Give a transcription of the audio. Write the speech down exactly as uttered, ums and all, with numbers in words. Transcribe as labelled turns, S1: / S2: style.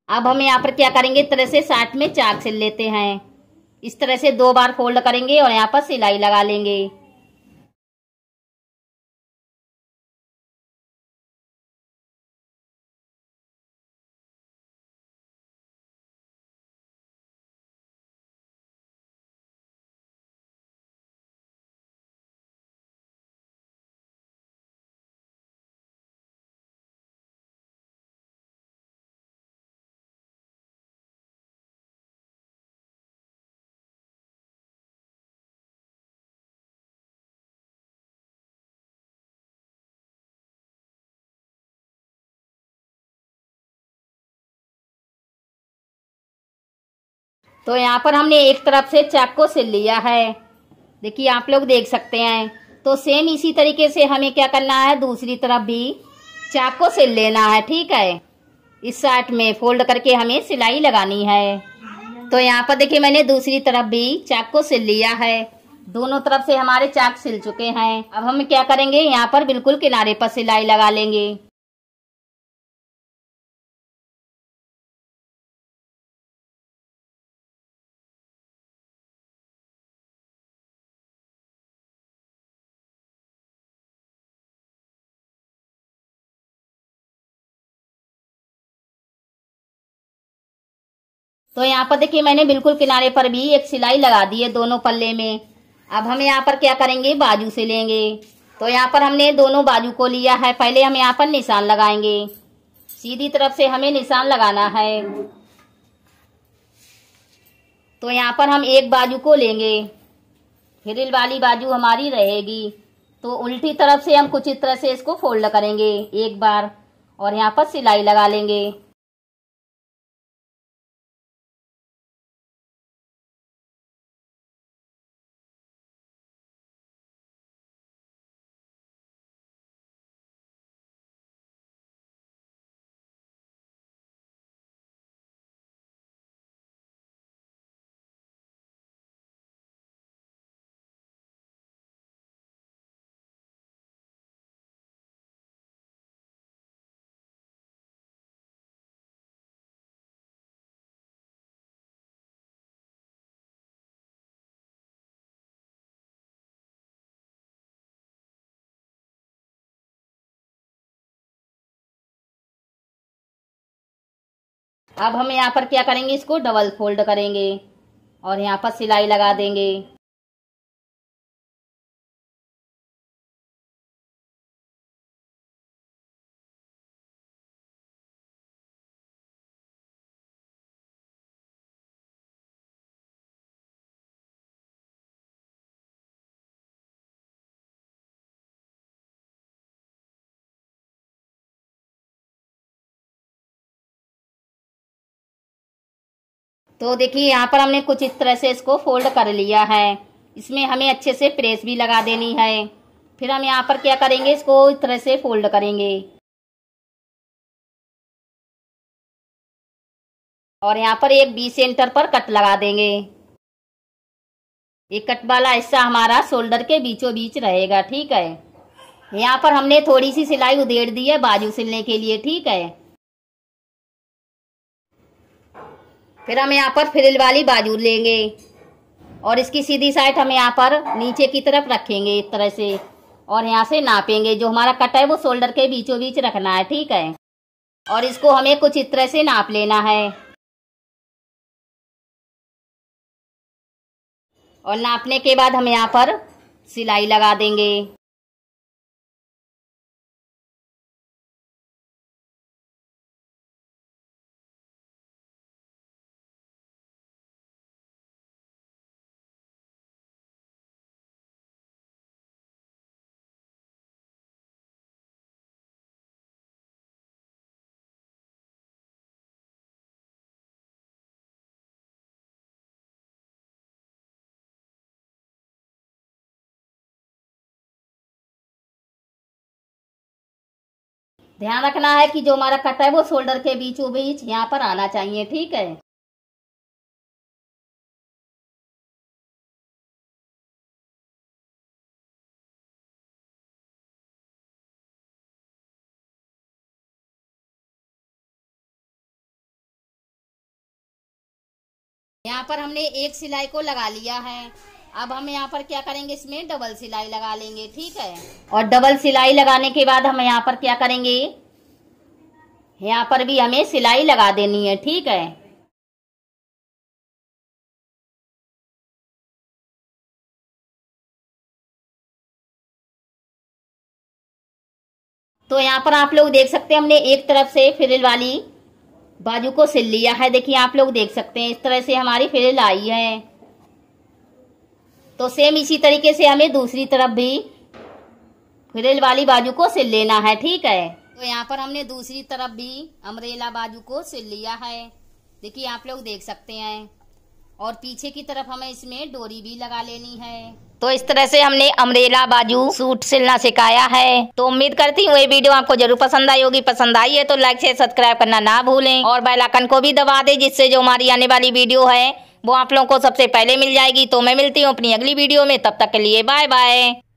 S1: अब हम यहाँ पर क्या करेंगे, इस तरह से साइड में चाक सिल लेते हैं। इस तरह से दो बार फोल्ड करेंगे और यहाँ पर सिलाई लगा लेंगे। तो यहाँ पर हमने एक तरफ से चाक को सिल लिया है, देखिए आप लोग देख सकते हैं। तो सेम इसी तरीके से हमें क्या करना है, दूसरी तरफ भी चाक को सिल लेना है, ठीक है। इस साइड में फोल्ड करके हमें सिलाई लगानी है। तो यहाँ पर देखिए मैंने दूसरी तरफ भी चाक को सिल लिया है। दोनों तरफ से हमारे चाक सिल चुके हैं। अब हम क्या करेंगे, यहाँ पर बिल्कुल किनारे पर सिलाई लगा लेंगे। तो यहाँ पर देखिए मैंने बिल्कुल किनारे पर भी एक सिलाई लगा दी है दोनों पल्ले में। अब हम यहाँ पर क्या करेंगे, बाजू से लेंगे। तो यहाँ पर हमने दोनों बाजू को लिया है। पहले हम यहाँ पर निशान लगाएंगे, सीधी तरफ से हमें निशान लगाना है। तो यहाँ पर हम एक बाजू को लेंगे, फ्रिल वाली बाजू हमारी रहेगी। तो उल्टी तरफ से हम कुछ इस तरह से इसको फोल्ड करेंगे एक बार और यहाँ पर सिलाई लगा लेंगे। अब हम यहाँ पर क्या करेंगे, इसको डबल फोल्ड करेंगे और यहाँ पर सिलाई लगा देंगे। तो देखिए यहाँ पर हमने कुछ इस तरह से इसको फोल्ड कर लिया है। इसमें हमें अच्छे से प्रेस भी लगा देनी है। फिर हम यहाँ पर क्या करेंगे, इसको इस तरह से फोल्ड करेंगे और यहाँ पर एक बी सेंटर पर कट लगा देंगे। ये कट वाला हिस्सा हमारा शोल्डर के बीचों बीच रहेगा, ठीक है। यहाँ पर हमने थोड़ी सी सिलाई उधेड़ दी है बाजू सिलने के लिए, ठीक है। फिर हम यहाँ पर फ्रिल वाली बाजू लेंगे और इसकी सीधी साइड हम यहाँ पर नीचे की तरफ रखेंगे इस तरह से और यहाँ से नापेंगे। जो हमारा कट है वो शोल्डर के बीचों बीच रखना है, ठीक है। और इसको हमें कुछ इस तरह से नाप लेना है और नापने के बाद हम यहाँ पर सिलाई लगा देंगे। ध्यान रखना है कि जो हमारा कट है वो शोल्डर के बीचों बीच यहाँ पर आना चाहिए, ठीक है। यहाँ पर हमने एक सिलाई को लगा लिया है। अब हम यहाँ पर क्या करेंगे, इसमें डबल सिलाई लगा लेंगे, ठीक है। और डबल सिलाई लगाने के बाद हम यहाँ पर क्या करेंगे, यहाँ पर भी हमें सिलाई लगा देनी है, ठीक है। तो यहाँ पर आप लोग देख सकते हैं हमने एक तरफ से फ्रिल वाली बाजू को सिल लिया है। देखिए आप लोग देख सकते हैं इस तरह से हमारी फ्रिल आई है। तो सेम इसी तरीके से हमें दूसरी तरफ भी फ्रिल वाली बाजू को सिल लेना है, ठीक है। तो यहाँ पर हमने दूसरी तरफ भी अम्ब्रेला बाजू को सिल लिया है। देखिए आप लोग देख सकते हैं। और पीछे की तरफ हमें इसमें डोरी भी लगा लेनी है। तो इस तरह से हमने अम्ब्रेला बाजू सूट सिलना सिखाया है। तो उम्मीद करती हूँ ये वीडियो आपको जरूर पसंद आई होगी। पसंद आई है तो लाइक शेयर सब्सक्राइब करना ना भूलें और बेल आइकन को भी दबा दें, जिससे जो हमारी आने वाली वीडियो है वो आप लोगों को सबसे पहले मिल जाएगी। तो मैं मिलती हूँ अपनी अगली वीडियो में, तब तक के लिए बाय बाय।